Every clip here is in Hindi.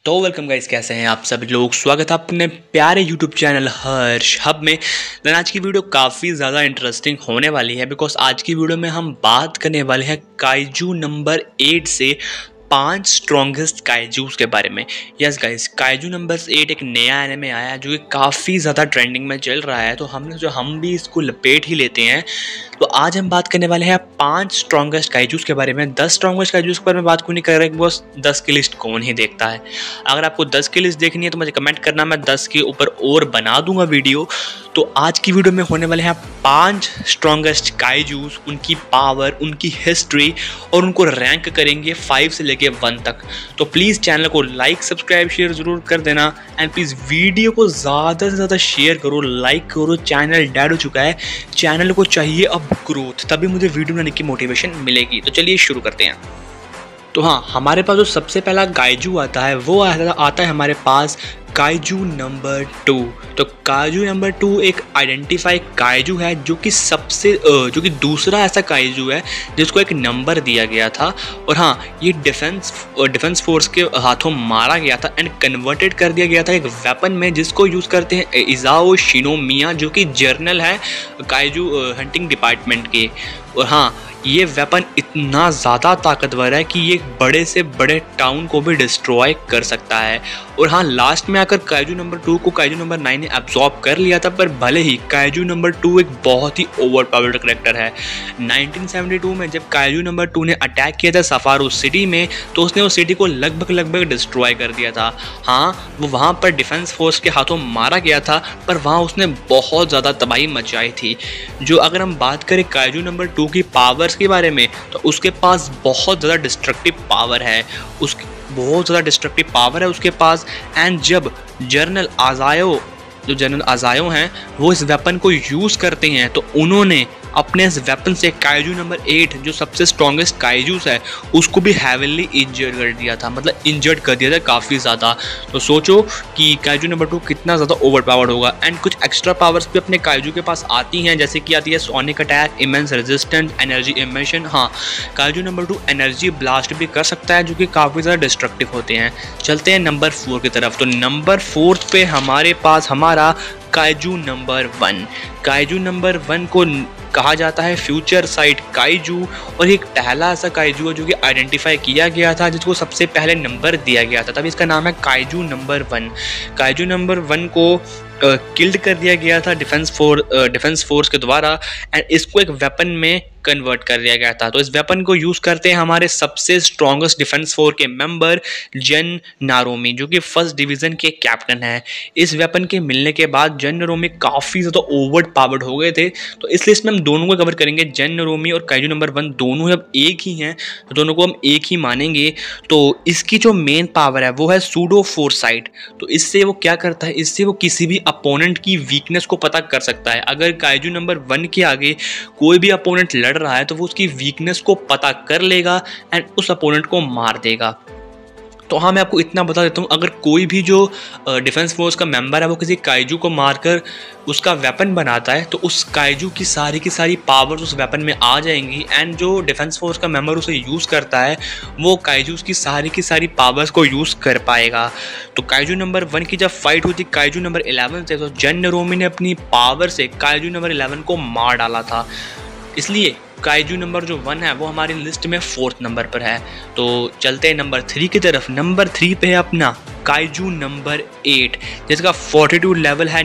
तो वेलकम गाइस, कैसे हैं आप सब लोग। स्वागत है अपने प्यारे यूट्यूब चैनल हर्ष हब में। देन आज की वीडियो काफ़ी ज़्यादा इंटरेस्टिंग होने वाली है बिकॉज आज की वीडियो में हम बात करने वाले हैं काइजू नंबर 8 से 5 स्ट्रॉन्गेस्ट काइजूस के बारे में। यस गाइस, काइजू नंबर 8 एक नया एनिमे आया है जो कि काफ़ी ज़्यादा ट्रेंडिंग में चल रहा है, तो हम भी इसको लपेट ही लेते हैं। तो आज हम बात करने वाले हैं 5 स्ट्रॉन्गेस्ट काइजूस के बारे में। 10 स्ट्रॉन्गेस्ट काइजूस के बारे में बात क्यों नहीं कर रहे, बस 10 की लिस्ट कौन ही देखता है। अगर आपको 10 की लिस्ट देखनी है तो मुझे कमेंट करना, मैं 10 के ऊपर और बना दूंगा वीडियो। तो आज की वीडियो में होने वाले हैं 5 स्ट्रॉन्गेस्ट काइजूस, उनकी पावर, उनकी हिस्ट्री और उनको रैंक करेंगे 5 से लेके 1 तक। तो प्लीज़ चैनल को लाइक सब्सक्राइब शेयर ज़रूर कर देना एंड प्लीज़ वीडियो को ज़्यादा से ज़्यादा शेयर करो, लाइक करो। चैनल डेड हो चुका है, चैनल को चाहिए अब ग्रोथ, तभी मुझे वीडियो बनाने की मोटिवेशन मिलेगी। तो चलिए शुरू करते हैं। तो हाँ, हमारे पास जो सबसे पहला काइजू आता है वो आता है हमारे पास काइजू नंबर 2। तो काइजू नंबर 2 एक आइडेंटिफाई काइजू है जो कि दूसरा ऐसा काइजू है जिसको एक नंबर दिया गया था। और हाँ, ये डिफेंस फोर्स के हाथों मारा गया था एंड कन्वर्टेड कर दिया गया था एक वेपन में जिसको यूज़ करते हैं इज़ाओ शिनोमिया, जो कि जर्नल है काइजू हंटिंग डिपार्टमेंट के। और हाँ, ये वेपन इतना ज़्यादा ताकतवर है कि ये बड़े से बड़े टाउन को भी डिस्ट्रॉय कर सकता है। और हाँ, लास्ट में आकर काइजू नंबर 2 को काइजू नंबर 9 ने एब्जॉर्ब कर लिया था, पर भले ही काइजू नंबर 2 एक बहुत ही ओवर पावर्ड करेक्टर है। 1972 में जब काइजू नंबर 2 ने अटैक किया था सफारो सिटी में, तो उसने उस सिटी को लगभग डिस्ट्रॉय कर दिया था। हाँ, वो वहाँ पर डिफेंस फोर्स के हाथों मारा गया था, पर वहाँ उसने बहुत ज़्यादा तबाही मचाई थी। जो अगर हम बात करें काइजू नंबर 2 की पावर के बारे में, तो उसके पास बहुत ज़्यादा डिस्ट्रक्टिव पावर है, उसके पास। एंड जब जनरल आज़ायो हैं वो इस वेपन को यूज़ करते हैं, तो उन्होंने अपने इस वेपन से काइजू नंबर 8 जो सबसे स्ट्रॉन्गेस्ट काइजूस है उसको भी हैविली इंजर्ड कर दिया था, मतलब इंजर्ड कर दिया था काफ़ी ज़्यादा। तो सोचो कि काइजू नंबर 2 कितना ज़्यादा ओवर पावर्ड होगा। एंड कुछ एक्स्ट्रा पावर्स भी अपने काइजू के पास आती हैं, जैसे कि आती है sonic attack, immense resistant, energy emission. हाँ, काइजू नंबर 2 एनर्जी ब्लास्ट भी कर सकता है जो कि काफ़ी ज़्यादा डिस्ट्रक्टिव होते हैं। चलते हैं नंबर 4 की तरफ। तो नंबर 4 पे हमारे पास हमारा काइजू नंबर 1। काइजू नंबर 1 को कहा जाता है फ्यूचर साइट काइजू, और एक पहला ऐसा काइजू है जो कि आइडेंटिफाई किया गया था, जिसको सबसे पहले नंबर दिया गया था, तभी इसका नाम है काइजू नंबर 1। काइजू नंबर 1 को किल्ड कर दिया गया था डिफेंस फोर्स के द्वारा एंड इसको एक वेपन में कन्वर्ट कर दिया गया था। तो इस वेपन को यूज़ करते हैं हमारे सबसे स्ट्रॉन्गेस्ट डिफेंस फोर्स के मेंबर जन नारोमी, जो कि 1st डिवीज़न के कैप्टन है। इस वेपन के मिलने के बाद जन नारोमी काफ़ी ज़्यादा ओवर पावर्ड हो गए थे, तो इस लिस्ट में हम दोनों को कवर करेंगे। जन नारोमी और काइजू नंबर 1 दोनों अब एक ही हैं, तो दोनों को हम एक ही मानेंगे। तो इसकी जो मेन पावर है वो है सूडो फोरसाइट। तो इससे वो क्या करता है, इससे वो किसी भी अपोनेंट की वीकनेस को पता कर सकता है। अगर काइजू नंबर 1 के आगे कोई भी अपोनेंट लड़ रहा है तो वो उसकी वीकनेस को पता कर लेगा एंड उस अपोनेंट को मार देगा। तो हाँ, मैं आपको इतना बता देता हूँ, अगर कोई भी जो डिफेंस फोर्स का मेंबर है वो किसी काइजू को मारकर उसका वेपन बनाता है, तो उस काइजू की सारी पावर्स उस वेपन में आ जाएंगी एंड जो डिफेंस फोर्स का मेंबर उसे यूज़ करता है वो काइजूस की सारी पावर्स को यूज़ कर पाएगा। तो काइजू नंबर 1 की जब फाइट हुई थी काइजू नंबर 11 से, तो जन नारोमी ने अपनी पावर से काइजू नंबर 11 को मार डाला था। इसलिए काइजू नंबर जो 1 है वो हमारी लिस्ट में 4th नंबर पर है। तो चलते हैं नंबर 3 की तरफ। नंबर 3 पे है अपना काइजू नंबर 8, जिसका फोर्टिट्यूड लेवल है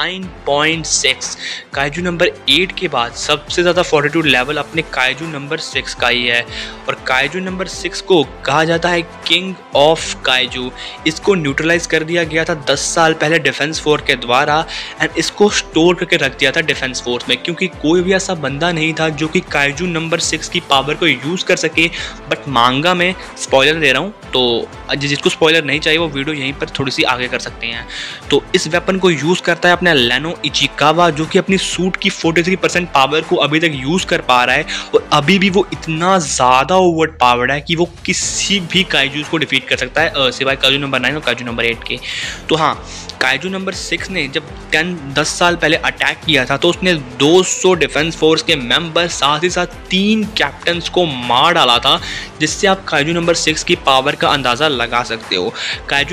9.6। काइजू नंबर 8 के बाद सबसे ज़्यादा फोर्टिट्यूड लेवल अपने काइजू नंबर 6 का ही है, और काइजू नंबर 6 को कहा जाता है किंग ऑफ काइजू। इसको न्यूट्रलाइज कर दिया गया था 10 साल पहले डिफेंस फोर्स के द्वारा एंड इसको स्टोर करके रख दिया था डिफेंस फोर्स में, क्योंकि कोई भी ऐसा बंदा नहीं था जो कि काइजू नंबर 6 की पावर को यूज़ कर सके। बट मांगा में स्पॉइलर दे रहा हूँ, तो जिसको स्पॉइलर नहीं चाहिए वो वीडियो यहीं पर थोड़ी सी आगे कर सकते हैं। तो इस वेपन को यूज़ करता है अपना लेनो इचिकावा, जो कि अपनी सूट की 43% पावर को अभी तक यूज़ कर पा रहा है, और अभी भी वो इतना ज़्यादा ओवर पावर्ड है कि वो किसी भी काइजूस को डिफीट कर सकता है, सिवाय काइजू नंबर 9 और काइजू नंबर 8 के। तो हाँ, काइजू नंबर 6 ने जब 10 साल पहले अटैक किया था तो उसने 200 डिफेंस फोर्स के मेंबर साथ ही साथ 3 कैप्टन्स को मार डाला था, जिससे आप काइजू नंबर 6 की पावर का अंदाज़ा लगा सकते हो। काइजू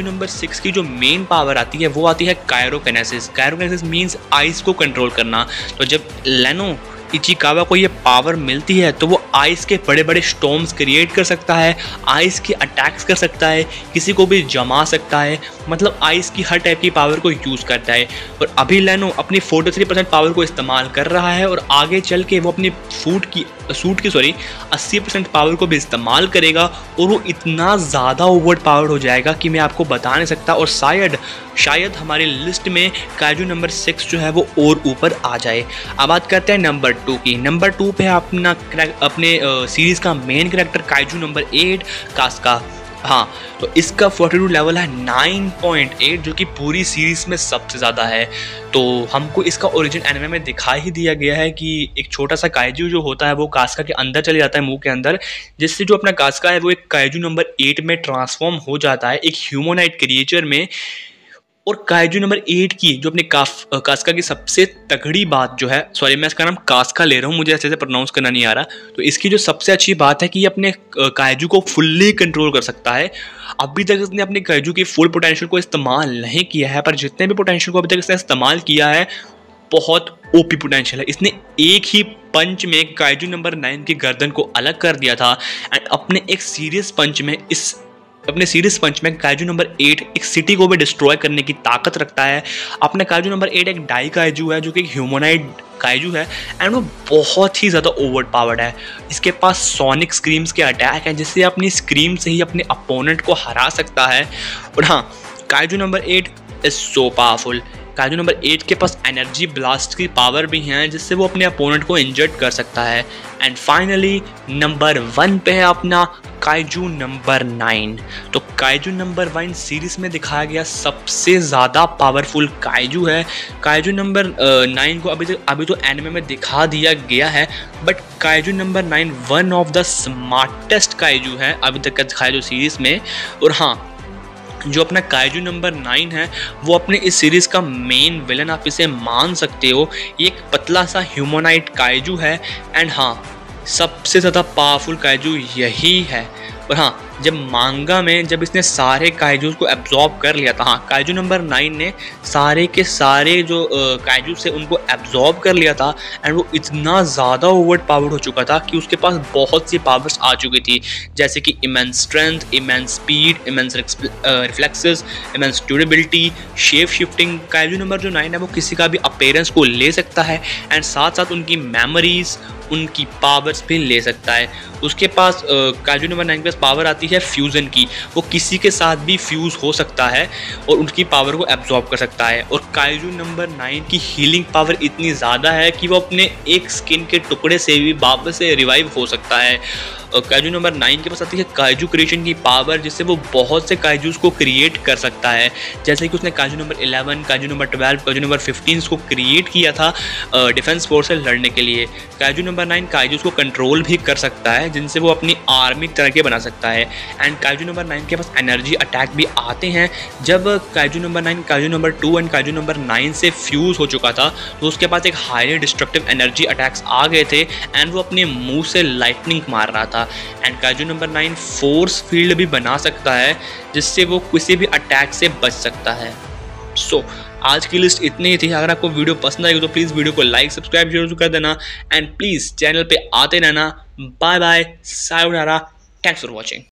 काइजू नंबर 6 की जो मेन पावर आती है वो आती है कायरोकिनेसिस। कायरोकिनेसिस मीन्स आइस को कंट्रोल करना। तो जब लेनो इचिकावा को ये पावर मिलती है तो वो आइस के बड़े बड़े स्टॉर्म्स क्रिएट कर सकता है, आइस के अटैक्स कर सकता है, किसी को भी जमा सकता है, मतलब आइस की हर टाइप की पावर को यूज़ करता है। और अभी लेनो अपनी 43% पावर को इस्तेमाल कर रहा है और आगे चल के वो अपनी सूट की 80% पावर को भी इस्तेमाल करेगा और वो इतना ज़्यादा ओवर पावर्ड हो जाएगा कि मैं आपको बता नहीं सकता। और शायद हमारी लिस्ट में काइजू नंबर 6 जो है वो और ऊपर आ जाए। अब बात करते हैं नंबर 2 की। नंबर 2 पे अपने सीरीज़ का मेन कैरेक्टर काइजू नंबर 8 कास्का। हाँ, तो इसका 42 लेवल है 9.8 जो कि पूरी सीरीज़ में सबसे ज़्यादा है। तो हमको इसका ओरिजिन एनिमे में दिखा ही दिया गया है कि एक छोटा सा काइजू जो होता है वो कास्का के अंदर चले जाता है, मुंह के अंदर, जिससे जो अपना कास्का है वो एक काइजू नंबर 8 में ट्रांसफॉर्म हो जाता है, एक ह्यूमनॉइड क्रिएचर में। और काइजू नंबर 8 की जो अपने कास्का की सबसे तगड़ी बात जो है, सॉरी मैं इसका नाम कास्का ले रहा हूँ, मुझे ऐसे से प्रोनाउंस करना नहीं आ रहा, तो इसकी जो सबसे अच्छी बात है कि ये अपने काइजू को फुल्ली कंट्रोल कर सकता है। अभी तक इसने अपने काइजू की फुल पोटेंशियल को इस्तेमाल नहीं किया है, पर जितने भी पोटेंशियल को अभी तक इसने इस्तेमाल किया है बहुत ओपी पोटेंशियल है। इसने एक ही पंच में काइजू नंबर 9 की गर्दन को अलग कर दिया था एंड अपने सीरीज पंच में काइजू नंबर 8 एक सिटी को भी डिस्ट्रॉय करने की ताकत रखता है। अपना काइजू नंबर 8 एक डाई काइजू है जो कि एक ह्यूमनॉइड काइजू है एंड वो बहुत ही ज़्यादा ओवर पावर्ड है। इसके पास सोनिक स्क्रीम्स के अटैक हैं जिससे अपनी स्क्रीम से ही अपने अपोनेंट को हरा सकता है। और हाँ, kaiju number 8 is so powerful. Kaiju number 8 के पास एनर्जी ब्लास्ट की पावर भी है जिससे वो अपने अपोनेंट को इंजर्ड कर सकता है। एंड फाइनली नंबर 1 पे है अपना काइजू नंबर 9। तो काइजू नंबर 1 सीरीज में दिखाया गया सबसे ज़्यादा पावरफुल काइजू है। काइजू नंबर 9 को अभी तो एनिमे में दिखा दिया गया है, but kaiju number 9 one of the smartest kaiju है अभी तक का दिखाया जो सीरीज़ में। और हाँ, जो अपना काइजू नंबर 9 है वो अपने इस सीरीज़ का मेन विलन आप इसे मान सकते हो। ये एक पतला सा ह्यूमनॉइड काइजू है एंड हाँ, सबसे ज़्यादा पावरफुल काइजू यही है। और हाँ, जब मांगा में जब इसने सारे काइजूस को एब्जॉर्ब कर लिया था, हाँ काइजू नंबर 9 ने सारे के सारे जो काइजू से उनको एब्जॉर्ब कर लिया था एंड वो इतना ज़्यादा ओवर पावर्ड हो चुका था कि उसके पास बहुत सी पावर्स आ चुकी थी, जैसे कि immense strength, immense speed, immense reflexes, immense durability, shape shifting. Kaiju number जो 9 है वो किसी का भी अपीयरेंस को ले सकता है एंड साथ साथ उनकी मेमोरीज, उनकी पावर्स भी ले सकता है। उसके पास काइजू नंबर 9 के पास पावर आती है फ्यूज़न की, वो किसी के साथ भी फ्यूज़ हो सकता है और उनकी पावर को एब्जॉर्ब कर सकता है। और काइजू नंबर 9 की हीलिंग पावर इतनी ज़्यादा है कि वो अपने एक स्किन के टुकड़े से भी वापस से रिवाइव हो सकता है। काइजू नंबर 9 के पास आती है काइजू क्रिएशन की पावर, जिससे वो बहुत से काइजूस को क्रिएट कर सकता है, जैसे कि उसने kaiju number 11, kaiju number 12, kaiju number 15 को क्रिएट किया था डिफेंस फोर्स से लड़ने के लिए। काइजू नंबर 9 काइजूस को कंट्रोल भी कर सकता है जिनसे वो अपनी आर्मी तरह के बना सकता है। एंड काइजू नंबर 9 के पास एनर्जी अटैक भी आते हैं। जब kaiju number 9 kaiju number 2 and kaiju number 9 से फ्यूज़ हो चुका था तो उसके पास एक हाईली डिस्ट्रक्टिव एनर्जी अटैक्स आ गए थे एंड वो अपने मुंह से लाइटनिंग मार रहा था। And kaiju number 9 force field भी बना सकता है जिससे वो किसी भी अटैक से बच सकता है। सो आज की लिस्ट इतनी ही थी। अगर आपको वीडियो पसंद आई हो तो प्लीज़ वीडियो को लाइक सब्सक्राइब जरूर कर देना एंड प्लीज़ चैनल पे आते रहना। बाय बाय, सायोनारा, थैंक्स फॉर वॉचिंग।